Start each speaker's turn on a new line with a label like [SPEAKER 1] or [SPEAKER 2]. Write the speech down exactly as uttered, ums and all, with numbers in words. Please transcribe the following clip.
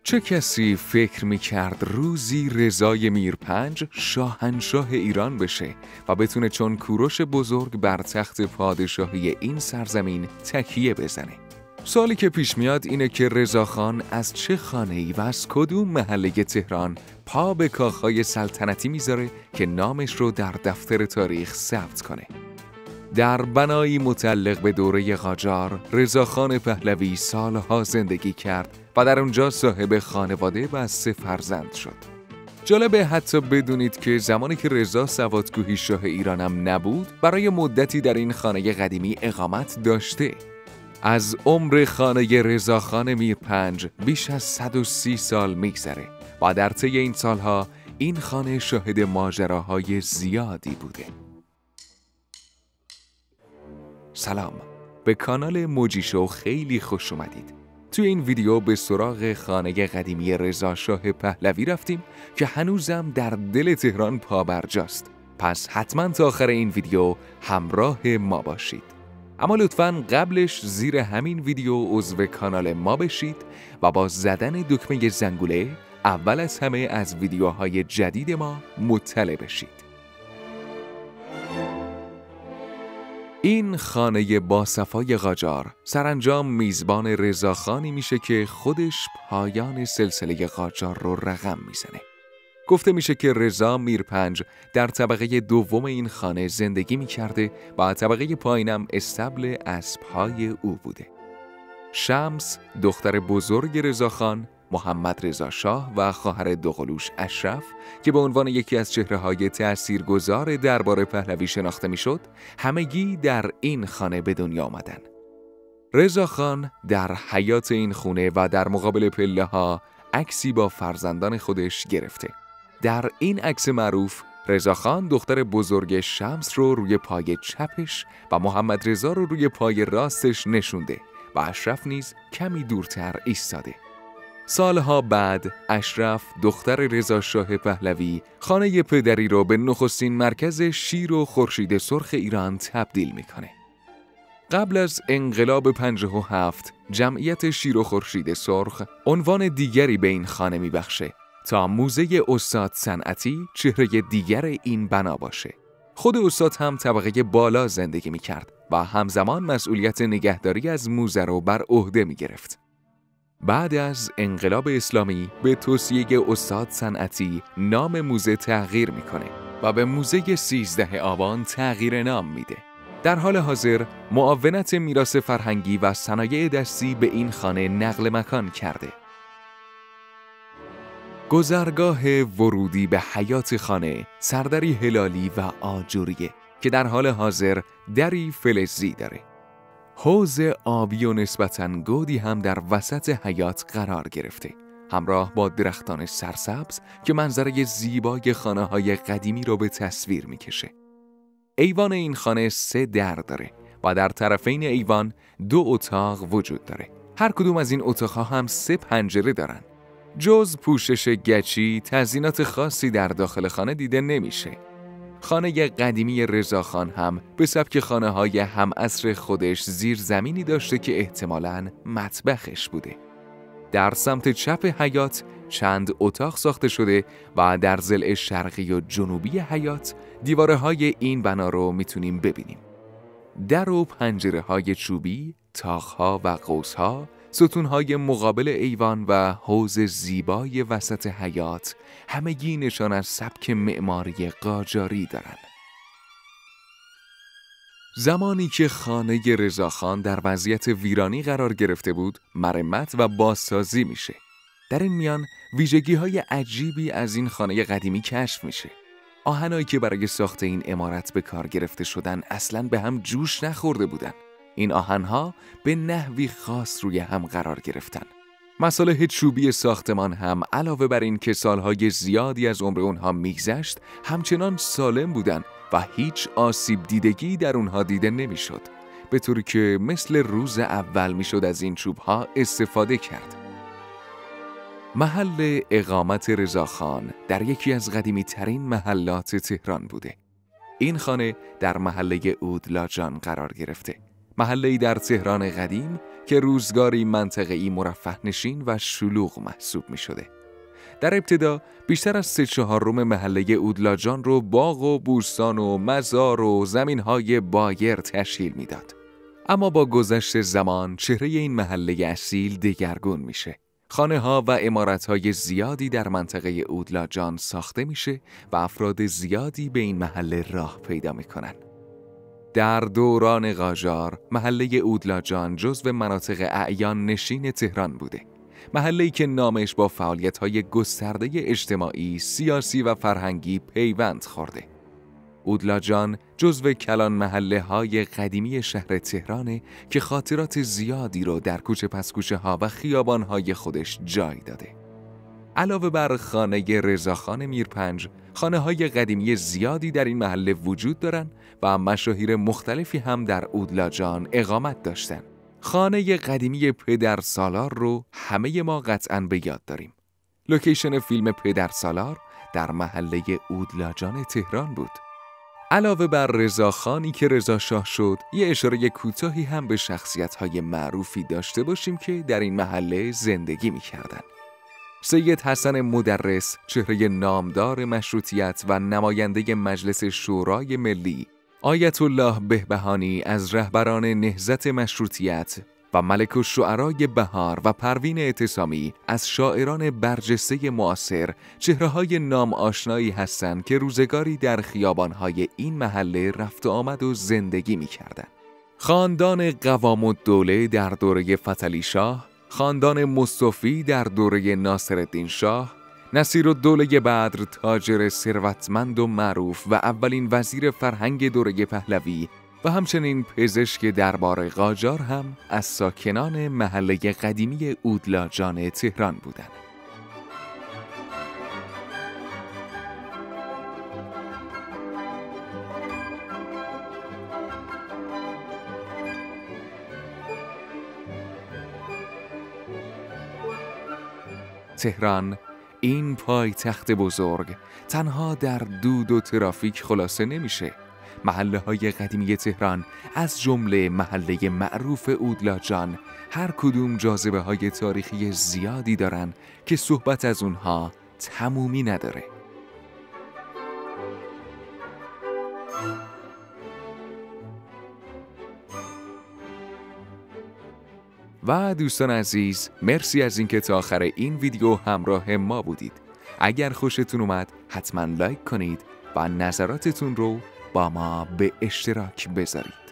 [SPEAKER 1] چه کسی فکر می‌کرد روزی رضای میرپنج شاهنشاه ایران بشه و بتونه چون کوروش بزرگ بر تخت پادشاهی این سرزمین تکیه بزنه؟ سوالی که پیش میاد اینه که رضاخان از چه خانه‌ای و از کدوم محله تهران پا به کاخهای سلطنتی میذاره که نامش رو در دفتر تاریخ ثبت کنه. در بنایی متعلق به دوره قاجار، رضاخان پهلوی سالها زندگی کرد و در اونجا صاحب خانواده و سه فرزند شد. جالبه حتی بدونید که زمانی که رضا سوادکوهی شاه ایرانم نبود، برای مدتی در این خانه قدیمی اقامت داشته. از عمر خانه رضاخان میرپنج بیش از صد و سی سال میگذره و در طی این سالها این خانه شاهد ماجراهای زیادی بوده. سلام، به کانال موجی شو خیلی خوش اومدید. توی این ویدیو به سراغ خانه قدیمی رضا شاه پهلوی رفتیم که هنوزم در دل تهران پابرجاست. پس حتما تا آخر این ویدیو همراه ما باشید. اما لطفاً قبلش زیر همین ویدیو عضو کانال ما بشید و با زدن دکمه زنگوله اول از همه از ویدیوهای جدید ما مطلع بشید. این خانه باصفای قاجار سرانجام میزبان رضاخانی میشه که خودش پایان سلسله قاجار رو رقم میزنه. گفته میشه که رضا میرپنج در طبقه دوم این خانه زندگی میکرده و طبقه پایینم استبل اسبهای او بوده. شمس دختر بزرگ رضاخان، محمد رضا شاه و خواهر دوقلوش اشرف که به عنوان یکی از چهره‌های تأثیرگذار دربار پهلوی شناخته میشد، همگی در این خانه به دنیا آمدن. رضاخان در حیاط این خونه و در مقابل پله‌ها عکسی با فرزندان خودش گرفته. در این عکس معروف رضاخان دختر بزرگ شمس رو روی پای چپش و محمد رضا رو روی پای راستش نشونده و اشرف نیز کمی دورتر ایستاده. سالها بعد اشرف دختر رضا شاه پهلوی خانه پدری رو به نخستین مرکز شیر و خورشید سرخ ایران تبدیل میکنه. قبل از انقلاب پنجاه و هفت جمعیت شیر و خورشید سرخ عنوان دیگری به این خانه میبخشه تا موزه استاد صنعتی چهره دیگر این بنا باشه. خود استاد هم طبقه بالا زندگی میکرد و همزمان مسئولیت نگهداری از موزه رو بر عهده میگرفت. بعد از انقلاب اسلامی به توصیه استاد صنعتی نام موزه تغییر میکنه و به موزه سیزده آبان تغییر نام میده. در حال حاضر معاونت میراث فرهنگی و صنایع دستی به این خانه نقل مکان کرده. گذرگاه ورودی به حیاط خانه سردری هلالی و آجوریه که در حال حاضر دری فلزی داره. حوض آبی و نسبتاً گودی هم در وسط حیاط قرار گرفته، همراه با درختان سرسبز که منظره زیبای خانه‌های قدیمی رو به تصویر میکشه. ایوان این خانه سه در داره و در طرفین ایوان دو اتاق وجود داره. هر کدوم از این اتاقها هم سه پنجره دارن. جز پوشش گچی، تزیینات خاصی در داخل خانه دیده نمیشه. خانه قدیمی رضاخان هم به سبک خانه‌های همعصر خودش زیر زمینی داشته که احتمالاً مطبخش بوده. در سمت چپ حیاط چند اتاق ساخته شده و در ضلع شرقی و جنوبی حیاط دیوارهای این بنا رو میتونیم ببینیم. در و پنجره‌های چوبی، تاق‌ها و قوس‌ها، ستونهای مقابل ایوان و حوض زیبای وسط حیاط همگی نشان از سبک معماری قاجاری دارند. زمانی که خانه رضاخان در وضعیت ویرانی قرار گرفته بود، مرمت و بازسازی میشه. در این میان ویژگی‌های عجیبی از این خانه قدیمی کشف میشه. آهنایی که برای ساخت این عمارت به کار گرفته شدن اصلاً به هم جوش نخورده بودن. این آهنها به نحوی خاص روی هم قرار گرفتن. مصالح چوبی ساختمان هم علاوه بر این که سالهای زیادی از عمر اونها میگذشت، همچنان سالم بودن و هیچ آسیب دیدگی در اونها دیده نمیشد، به طوری که مثل روز اول میشد از این چوبها استفاده کرد. محل اقامت رضاخان در یکی از قدیمی ترین محلات تهران بوده. این خانه در محله اودلاجان قرار گرفته. محله‌ای در تهران قدیم که روزگاری منطقه‌ای مرفه نشین و شلوغ محسوب می شده. در ابتدا بیشتر از سه چهارم محله اودلاجان رو باغ و بوستان و مزار و زمین‌های بایر تشکیل میداد. اما با گذشت زمان چهره این محله اصیل دگرگون میشه. خانه‌ها و عمارت‌های زیادی در منطقه اودلاجان ساخته میشه و افراد زیادی به این محله راه پیدا میکنن. در دوران قاجار محله اودلاجان جزو مناطق اعیان نشین تهران بوده. محله‌ای که نامش با فعالیت‌های گسترده اجتماعی، سیاسی و فرهنگی پیوند خورده. اودلاجان جزو کلان محله‌های قدیمی شهر تهرانه که خاطرات زیادی رو در کوچه پس کوچه ها و خیابان‌های خودش جای داده. علاوه بر خانه رضاخان میرپنج، خانه‌های قدیمی زیادی در این محله وجود دارن و مشاهیر مختلفی هم در اودلاجان اقامت داشتن. خانه قدیمی پدر سالار رو همه ما قطعاً به یاد داریم. لوکیشن فیلم پدر سالار در محله اودلاجان تهران بود. علاوه بر رضاخانی که رضا شاه شد، یه اشاره کوتاهی هم به شخصیت‌های معروفی داشته باشیم که در این محله زندگی می‌کردن. سید حسن مدرس، چهره نامدار مشروطیت و نماینده مجلس شورای ملی، آیت الله بهبهانی از رهبران نهضت مشروطیت و ملک الشعرای بهار و پروین اعتصامی از شاعران برجسته معاصر چهره‌های نام آشنایی هستند که روزگاری در خیابان‌های این محله رفت و آمد و زندگی می‌کردند. خاندان قوام الدوله در دوره فتحعلی شاه، خاندان مصطفی در دوره ناصرالدین شاه، نصیرالدوله بدر تاجر ثروتمند و معروف و اولین وزیر فرهنگ دوره پهلوی و همچنین پزشک دربار قاجار هم از ساکنان محله قدیمی اودلاجان تهران بودند. تهران، این پایتخت بزرگ، تنها در دود و ترافیک خلاصه نمیشه. محله های قدیمی تهران از جمله محله معروف اودلاجان هر کدوم جاذبه های تاریخی زیادی دارن که صحبت از اونها تمومی نداره. و دوستان عزیز، مرسی از اینکه تا آخر این ویدیو همراه ما بودید. اگر خوشتون اومد حتما لایک کنید و نظراتتون رو با ما به اشتراک بذارید.